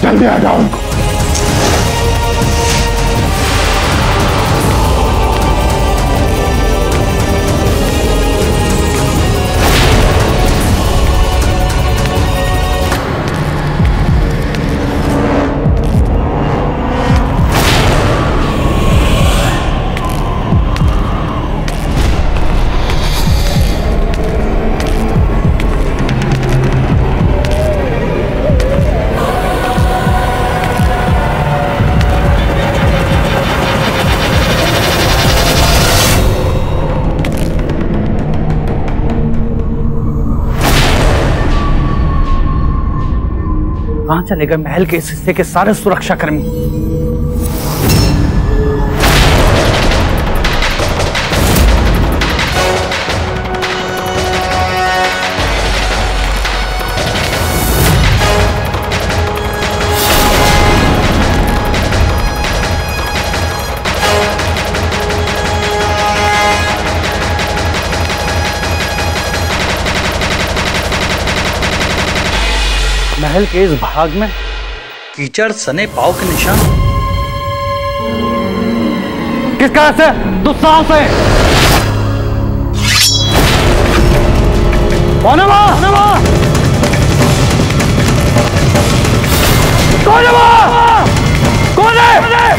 जल्दी आ जाओ उनको। कहां चले गए महल के इस हिस्से के सारे सुरक्षाकर्मी? महल के इस भाग में कीचड़ सने पाव के निशान। किस तरह से दुस्साहस है? कौन है वहां? कौन है वहां? कौन है?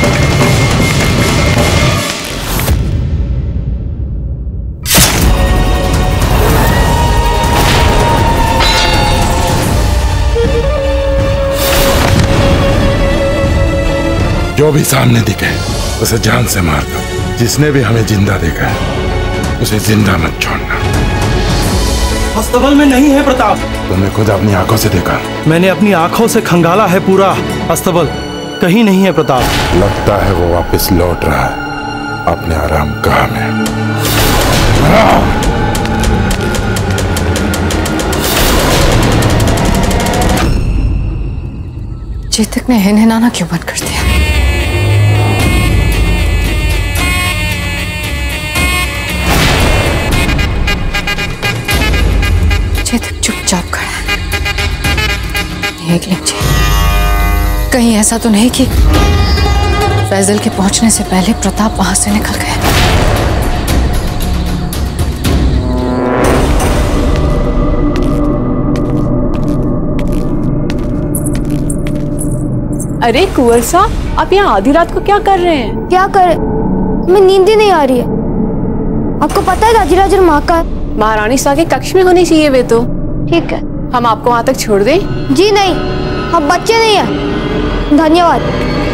जो भी सामने दिखे उसे जान से मार दो। जिसने भी हमें जिंदा देखा है उसे जिंदा मत छोड़ना। अस्तबल में नहीं है प्रताप। तुमने खुद अपनी आंखों से देखा? मैंने अपनी आंखों से खंगाला है पूरा। अस्तबल कहीं नहीं है प्रताप। लगता है वो वापस लौट रहा है अपने आराम गाह में। चेतक ने हिनहिनाना क्यों बंद कर दिया? चेतक चुपचाप खड़ा है। देख लीजिए, कहीं ऐसा तो नहीं कि फैजल के पहुंचने से पहले प्रताप वहां से निकल गए। अरे कुंवर साहब, आप यहाँ आधी रात को क्या कर रहे हैं? क्या कर? हमें नींद ही नहीं आ रही है। आपको पता है राजराज माँ का? महारानी सा के कक्ष में होनी चाहिए वे तो। ठीक है, हम आपको वहाँ तक छोड़ दें? जी नहीं, हम बच्चे नहीं हैं। धन्यवाद।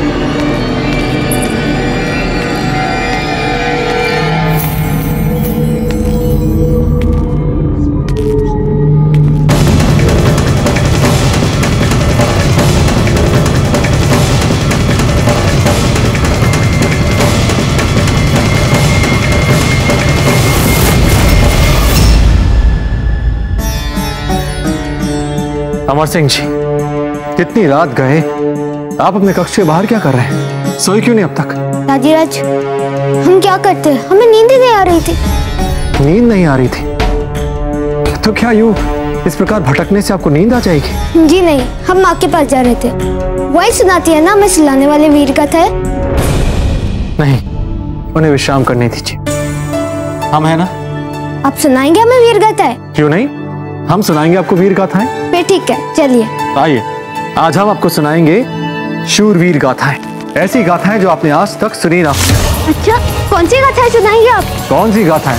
अमर सिंह जी, कितनी रात गए, आप अपने कक्ष के बाहर क्या कर रहे हैं? सोए क्यों नहीं अब तक? राजीराज, हम क्या करते, हमें नींद ही नहीं आ रही थी। नींद नहीं आ रही थी तो क्या यूं इस प्रकार भटकने से आपको नींद आ जाएगी? जी नहीं, हम माँ के पास जा रहे थे। वही सुनाती है ना हमें सुलाने वाले वीर कथा है। नहीं, उन्हें विश्राम करने दीजिए, हम है ना। आप सुनाएंगे हमें वीर गाथाएं? क्यों नहीं, हम सुनाएंगे आपको वीर गाथाएं। फिर ठीक है, चलिए। आइए, आज हम आपको सुनाएंगे शूरवीर गाथाएं। ऐसी गाथाएं जो आपने आज तक सुनी ना। अच्छा, कौन सी गाथाएं सुनाएंगे आप? कौन सी गाथाएं?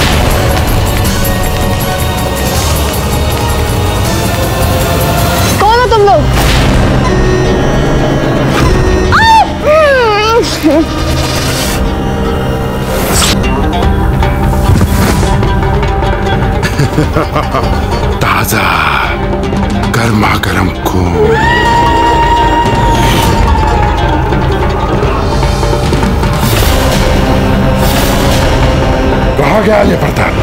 कौन हो तुम लोग? ताजा गर्मा गर्म खून। कहाँ गया ये प्रताप?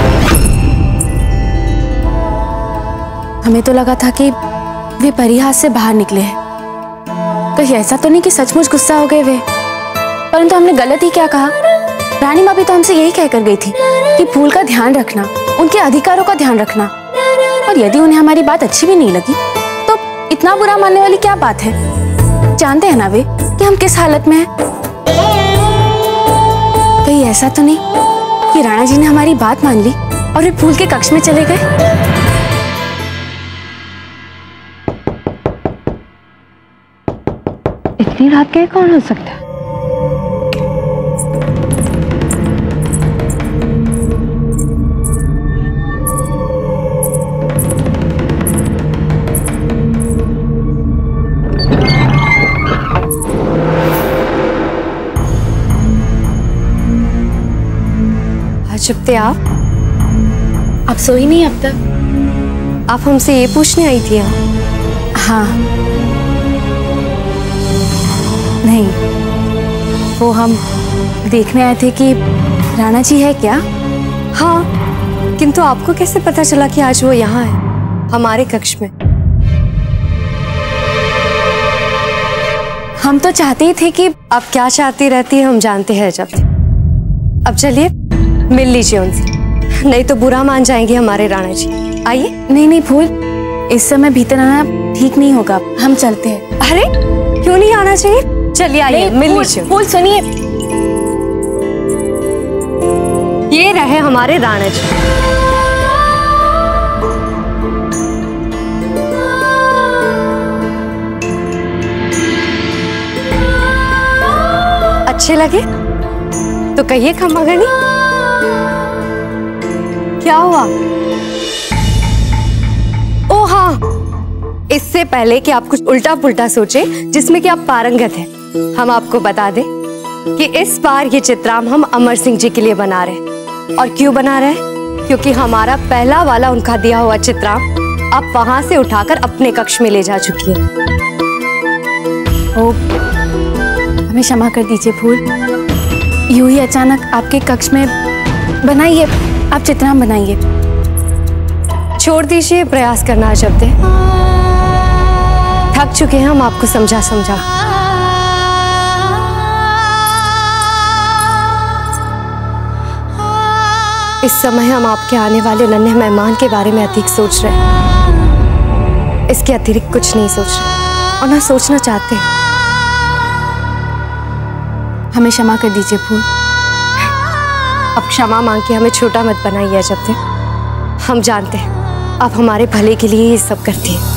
हमें तो लगा था कि वे परिहास से बाहर निकले हैं। कहीं ऐसा तो नहीं कि सचमुच गुस्सा हो गए वे, परंतु हमने गलत ही क्या कहा? रानी माँ भी तो हमसे यही कहकर गई थी कि फूल का ध्यान रखना, उनके अधिकारों का ध्यान रखना, और यदि उन्हें हमारी बात अच्छी भी नहीं लगी तो इतना बुरा मानने वाली क्या बात है? जानते हैं ना वे कि हम किस हालत में हैं। कहीं ऐसा तो नहीं कि राणा जी ने हमारी बात मान ली और वे फूल के कक्ष में चले गए? इतनी रात के कौन हो सकता है? चुप थे आप सोई नहीं अब तक? आप हमसे ये पूछने आई थी? हाँ। नहीं, वो हम देखने आए थे कि राणा जी है क्या। हाँ, किंतु आपको कैसे पता चला कि आज वो यहाँ है हमारे कक्ष में? हम तो चाहते ही थे कि आप क्या चाहती रहती है हम जानते हैं जब। अब चलिए मिल लीजिए उनसे, नहीं तो बुरा मान जाएंगे हमारे राणा जी। आइए। नहीं नहीं फूल, इस समय भीतर आना ठीक नहीं होगा, हम चलते हैं। अरे क्यों नहीं आना चाहिए? चलिए आइए मिल लीजिए। फूल सुनिए, ये रहे हमारे राणा जी। अच्छे लगे तो कहिए खम्मागणी। क्या हुआ? ओ हाँ, इससे पहले कि आप कुछ उल्टा पुल्टा सोचे जिसमें कि आप पारंगत हैं, हम आपको बता दें कि इस बार ये चित्राम हम अमर सिंह जी के लिए बना रहे हैं। और क्यों बना रहे हैं? क्योंकि हमारा पहला वाला उनका दिया हुआ चित्राम आप वहां से उठाकर अपने कक्ष में ले जा चुकी है। ओ, हमें क्षमा कर दीजिए फूल, यूं ही अचानक आपके कक्ष में बनाइए, आप चित्राम बनाइए। छोड़ दीजिए प्रयास करना जब दे, थक चुके हैं हम आपको समझा समझा। इस समय हम आपके आने वाले नन्हे मेहमान के बारे में अधिक सोच रहे हैं, इसके अतिरिक्त कुछ नहीं सोच रहे और ना सोचना चाहते हैं। हमें क्षमा कर दीजिए फूल। अब क्षमा मांग के हमें छोटा मत बनाइए जब तक। हम जानते हैं आप हमारे भले के लिए ये सब करती हैं।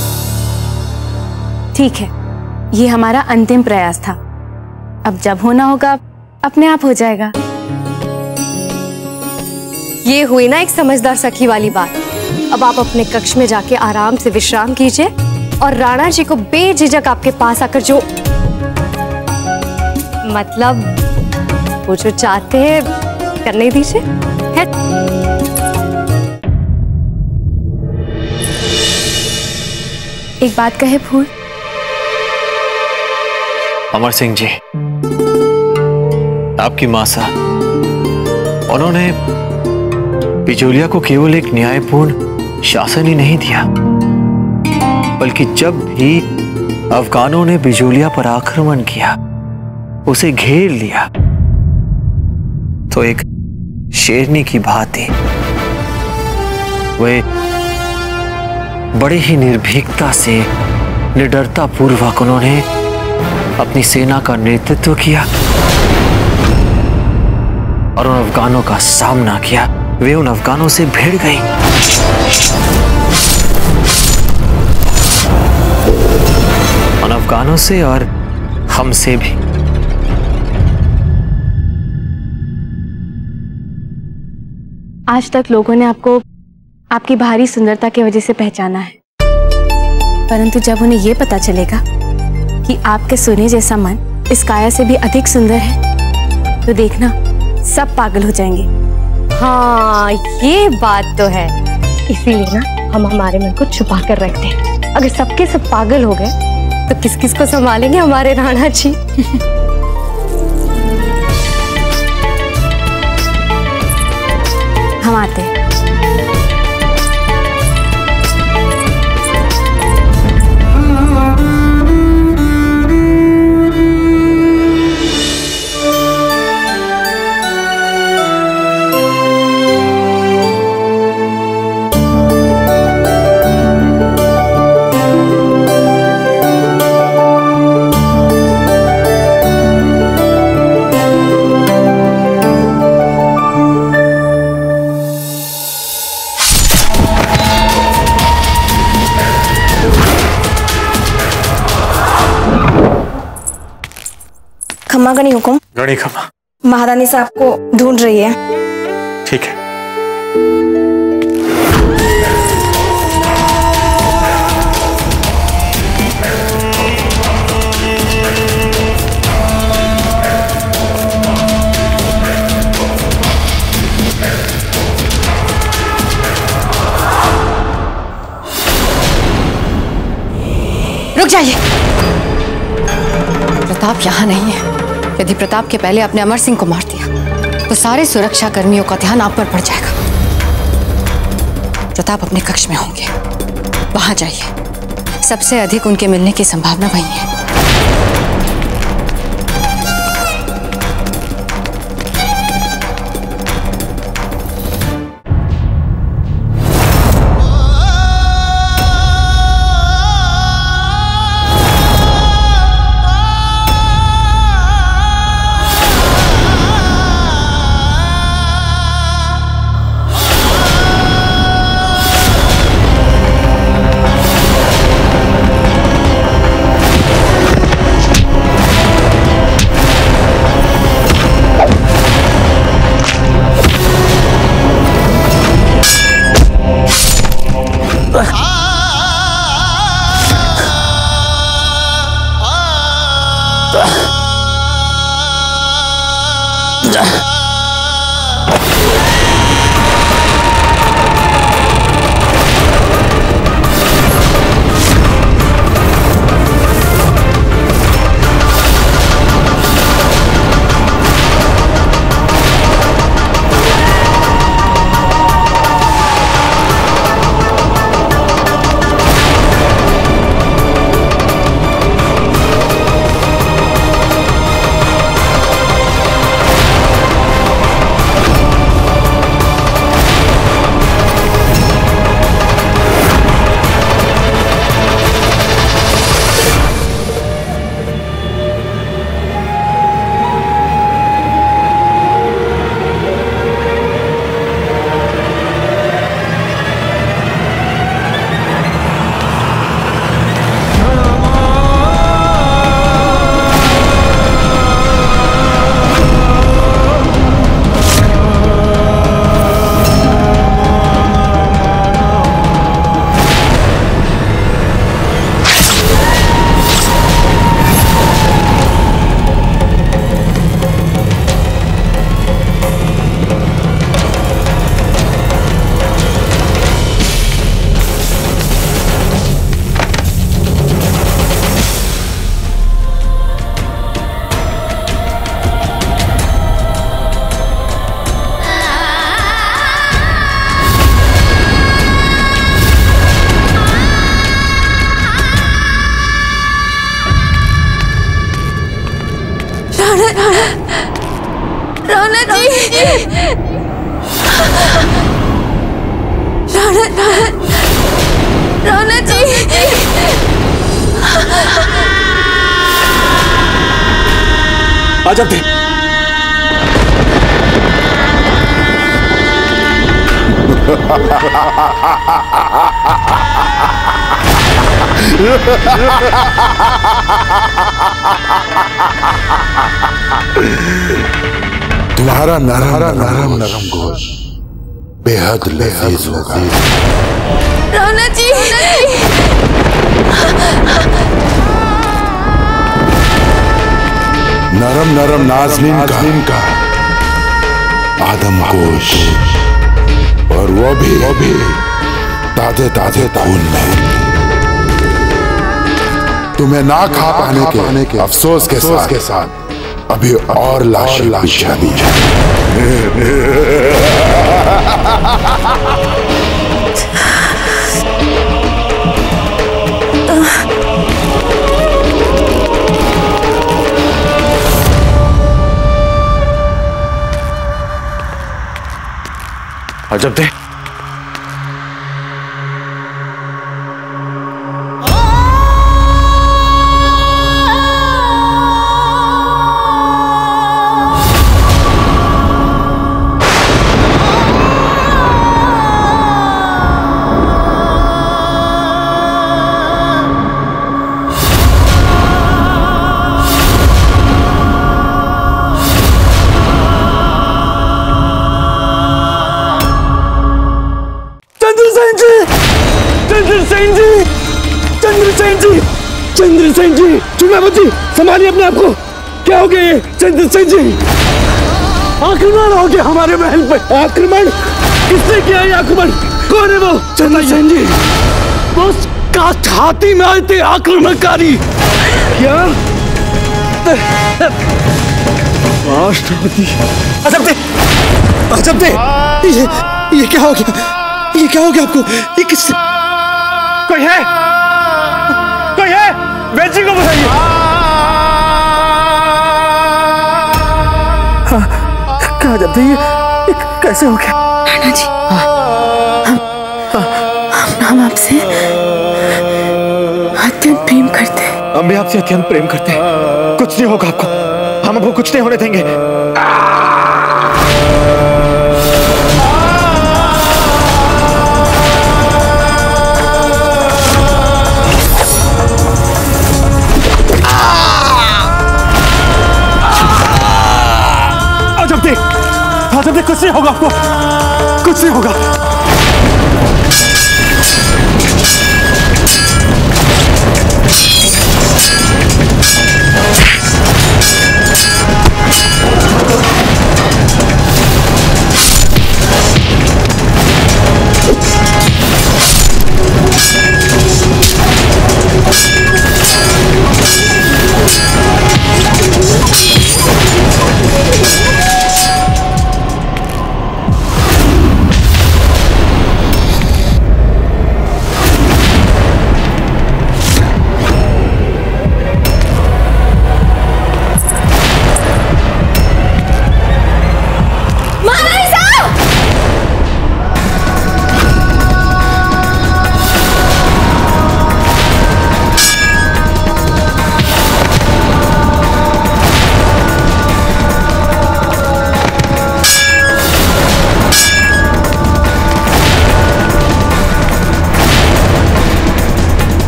ठीक है, ये हमारा अंतिम प्रयास था, अब जब होना होगा अपने आप हो जाएगा। ये हुई ना एक समझदार सखी वाली बात। अब आप अपने कक्ष में जाके आराम से विश्राम कीजिए और राणा जी को बेझिझक आपके पास आकर जो मतलब वो जो चाहते हैं करने दीजिए। एक बात कहे फूल। अमर सिंह जी, आपकी मां साहब, उन्होंने बिजोलिया को केवल एक न्यायपूर्ण शासन ही नहीं दिया, बल्कि जब भी अफगानों ने बिजोलिया पर आक्रमण किया, उसे घेर लिया, तो एक शेरनी की भांति वे बड़े ही निर्भीकता से, निडरता पूर्वक उन्होंने अपनी सेना का नेतृत्व किया और उन अफगानों का सामना किया। वे उन अफगानों से भिड़ गई। उन अफगानों से और हमसे भी। आज तक लोगों ने आपको आपकी भारी सुंदरता की वजह से पहचाना है, परंतु जब उन्हें यह पता चलेगा कि आपके सोने जैसा मन इस काया से भी अधिक सुंदर है, तो देखना सब पागल हो जाएंगे। हाँ, ये बात तो है। इसीलिए ना हम हमारे मन को छुपा कर रखते हैं। अगर सबके सब पागल हो गए तो किस किस को संभालेंगे हमारे राणा जी। हम आते हैं। खम्मा का नहीं हुकुम। गणी खम्मा। महारानी साहब को ढूंढ रही है। ठीक है। रुक जाइए। प्रताप यहाँ नहीं है। यदि प्रताप के पहले आपने अमर सिंह को मार दिया तो सारे सुरक्षा कर्मियों का ध्यान आप पर पड़ जाएगा। प्रताप अपने कक्ष में होंगे, वहां जाइए। सबसे अधिक उनके मिलने की संभावना वही है। राणा जी, अजब थे। तुम्हारा नरम गोश बेहद लजीज होगा। राणा जी, नरम नाज़नीन का आदम गोश, और वो भी ताजे खून में। तुम्हें ना खा पाने के अफसोस के साथ अभी और लाशें बिछा दी जाए। अजब थे। चंद्रसेन जी, चंद्रसेन जी, चुनावत जी, संभालिए अपने आप को। क्या हो गया ये चंद्रसेन जी? आक्रमण हो गया हमारे महल पे। आक्रमण? किसने किया ये आक्रमण? कौन है वो? चंद्रसेन जी, वो छाती में आए थे आक्रमणकारी। क्या? राष्ट्रपति अजबद, ये क्या हो गया? ये क्या हो गया आपको? ये किस? कोई है? कोई है? वेद जी को बताइए। क्या अजबद, ये कैसे हो गया? राणा जी, हम आपसे अत्यंत प्रेम करते हैं। हम भी आपसे अत्यंत प्रेम करते हैं। कुछ नहीं होगा आपको, हम आपको कुछ नहीं होने देंगे। अजबद, कुछ नहीं होगा आपको, कुछ नहीं होगा।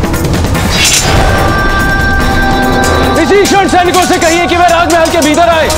सैनिकों से कहिए कि वे राजमहल के भीतर आए।